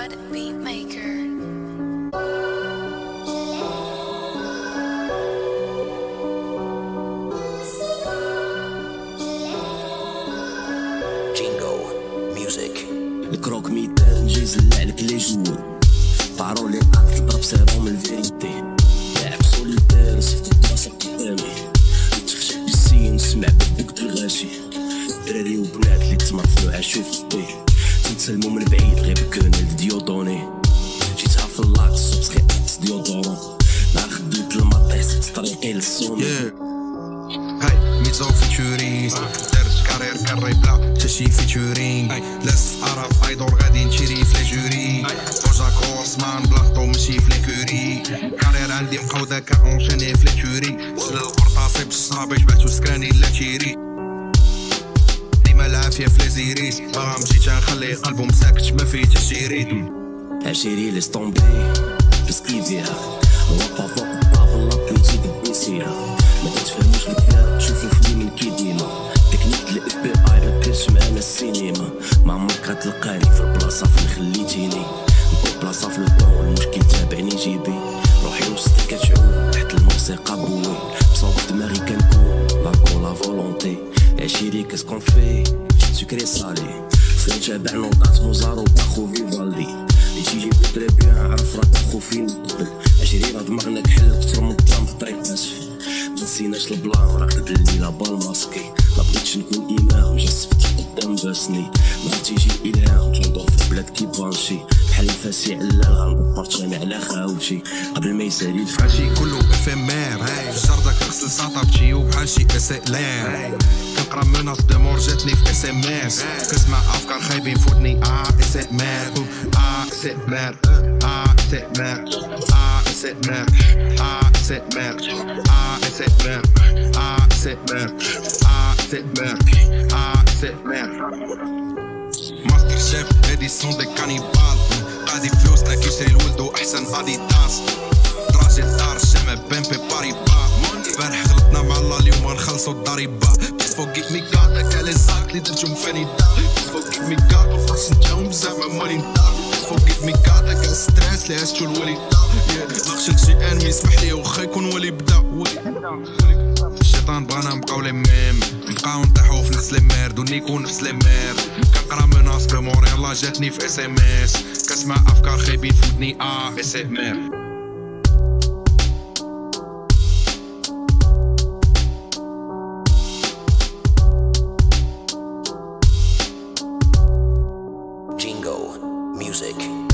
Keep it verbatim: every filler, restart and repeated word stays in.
God Beatmaker. Jingo Music. الكروك ميتان جاي يزلع لك لي جوي طارو لي قاعد تضرب سيروم الفيريتي لاعب سوليتير صفت البلاصة قدامي تخشى بالسين نسمع بالبوك الغاشي دراري وبنات اللي تمرفلو عاشو في الطي تنسلمو من بعيد غير بكونيل ديودوني جيتها في اللاك الصوت غير اكس ديودورون نهار خديت المطيس طريقي للصومي هاي ميزو فيتشوريست درت كارير كاري بلا تشي فيتشورينغ لاس في عرف ايدور غادي نشري في ليجوري بروجا كورسمان بلاصتو ماشي في ليكوري كارير عندي مقودة كاونشاني في ليكوري سل القرطاسي بالصابي جبعتو سكراني لا تيري ديما العافية في ليزيريس باغا مشيت نخلي قلبو مساكتش ما فيه تشيري عشيري لي ستومبي بسكيفيها وقع فوق الطابل لابيتي دبيسيها ما تتفهموش الكلام شوفو فلي من كي ديما تكنيك الاف بي اي مكانش معانا السينما ما عمرك غتلقاني في البلاصة فين خليتيني نبقى بلاصة في لوطون المشكل تابعني جيبي روحي وسطي كتعوم تحت الموسيقى بوين بصوت دماغي كنكون لاكو لا فولونتي عشيري كاسكون في سكري صالي فين تابع نوطات موزارو باخو فيفالدي اللي تيجي بتري بيان عرف راك اخو فين نقبل عشيري راه دماغنا كحل كتر من الطعم في طريق ناسفي منسيناش البلان راقد الليلة بالماسكي ما بغيتش نكون امام جسفتي قدام باسني ما تيجي الالهام تندور في البلاد كي بانشي بحال الفاسي علال غنبارطاجي على خاوتي قبل ما يسالي الفاشي كله افيمير هاي جردك غسل ساطابتي وبحال شي اسيلير كنقرا مناص دو مور جاتني في اس ام اس كنسمع افكار خايبين فوتني ا اس ام ار ا اس ام ار ا اس ام ار ا اس ام ار ا اس ام ار ا اس ام ار ا اس ام ار ا اس ام ار ا اس ام ار ماستر شيف اديسون دي كانيبال قادي فلوسنا كيشري الولدو احسن اديداس راجل دار الجامع بامبي باريبا البارح غلطنا مع الله اليوم غنخلصو الضريبه بس فوق كيف ميكا داك على الزاك اللي درتهم فاني دا بس فوق كيف ميكا وخاص نتاهم زعما مالي ندا بس فوق كيف ميكا داك على ستريس اللي عشتو الوليد دا غشلت شي انمي يسمح لي واخا يكون ولي بدا الشيطان بغانا نبقاو لي ميم نبقاو نطيحو في نفس لي ميرد ونيكو نفس لي مير كنقرا مناص بمور يلا جاتني في اس ام اس كنسمع افكار خايبين في ودني ا اس ام ار Jingo Music.